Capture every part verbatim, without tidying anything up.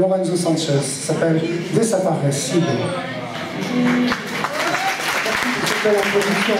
Lorenzo Sanchez, s'appelle Desaparecido. Merci pour cette belle introduction.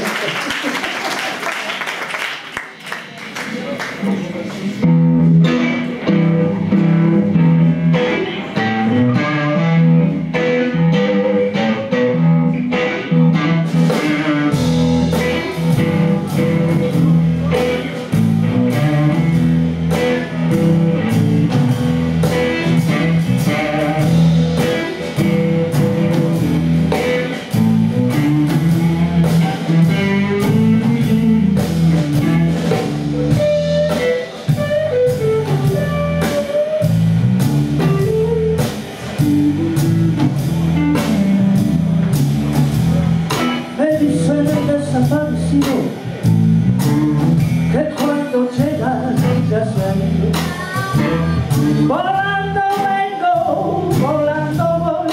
Que cuando llegas ya sé, volando vengo, volando voy,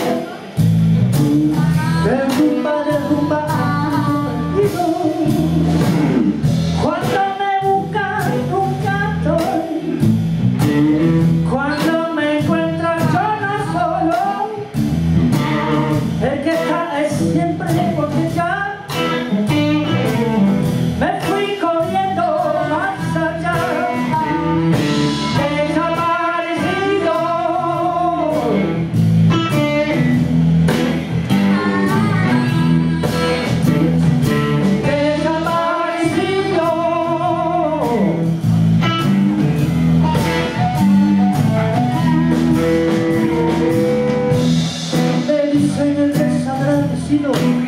de rumba, de rumba, y voy. Cuando me buscas nunca estoy, cuando me encuentras yo no solo, el que está es siempre porque ya me fui corriendo más allá, desaparecido. Desaparecido. Me dicen el desagradecido,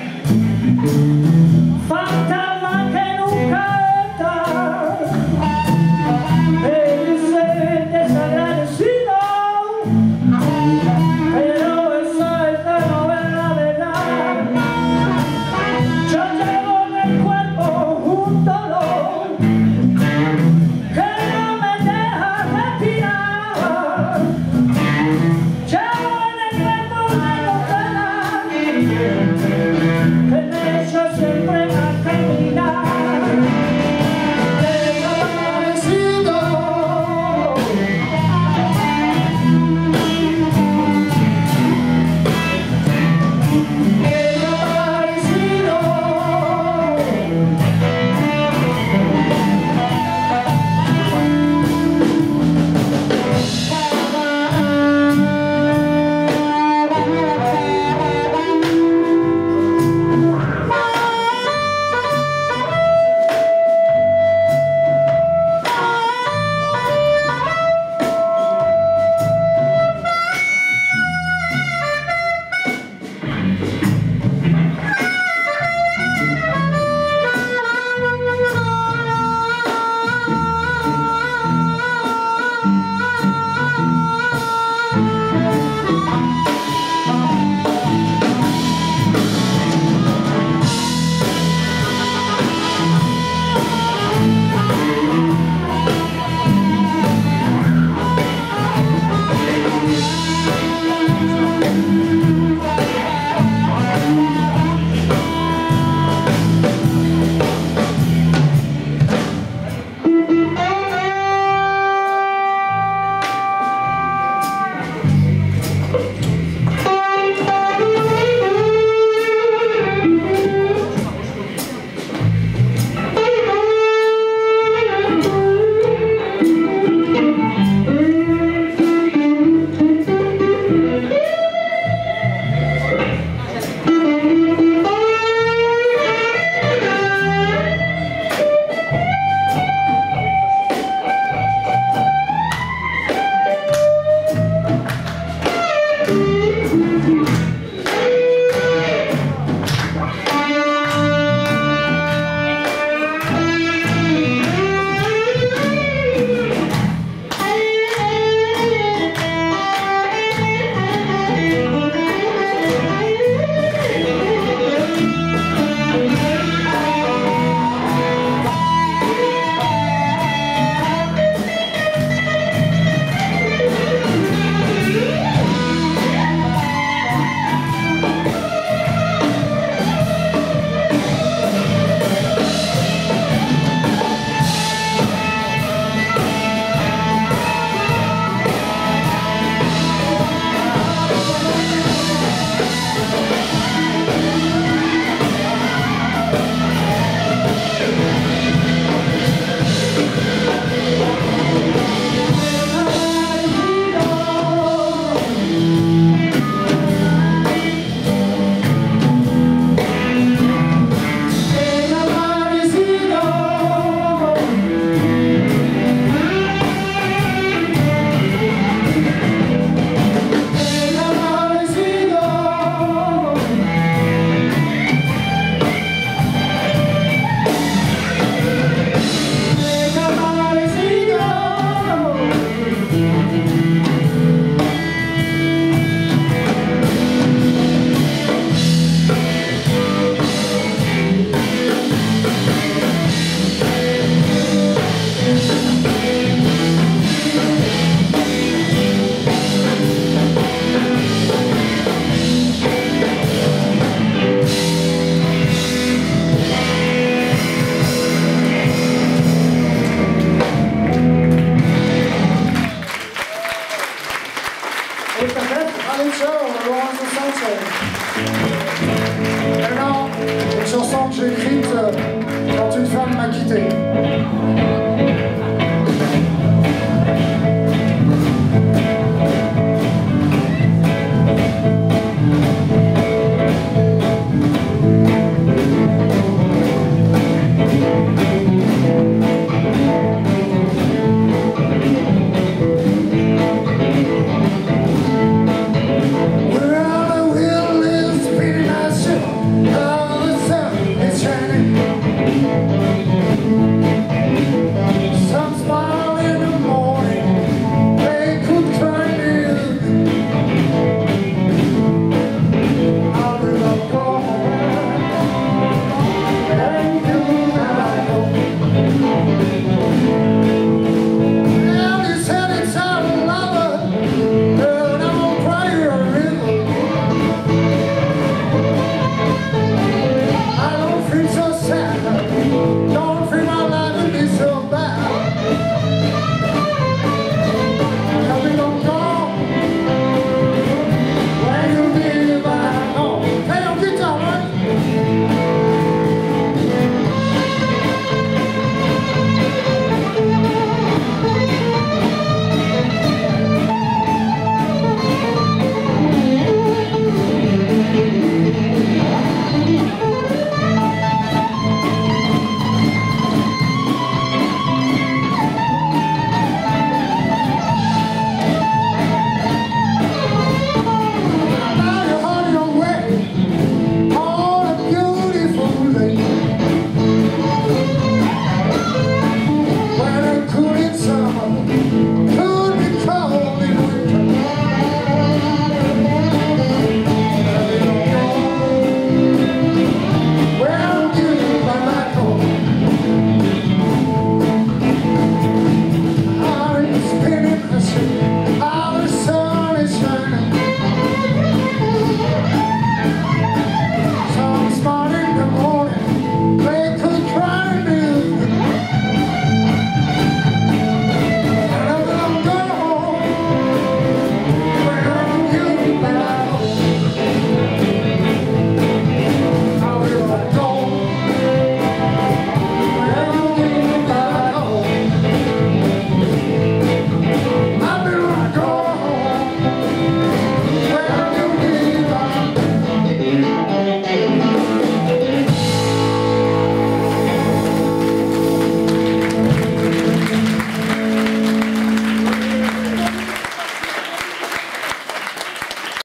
fantasma que nunca está, me dice desagradecido, pero eso es de no ver la verdad. Yo llevo en el cuerpo un dolor que no me deja respirar. Llevo en el cuerpo una locura que me echa siempre a caminar. Desaparecido. Muchas gracias. Malencho, Lorenzo Sanchez. Maintenant, une chanson que j'ai écrite euh, quand une femme m'a quitté.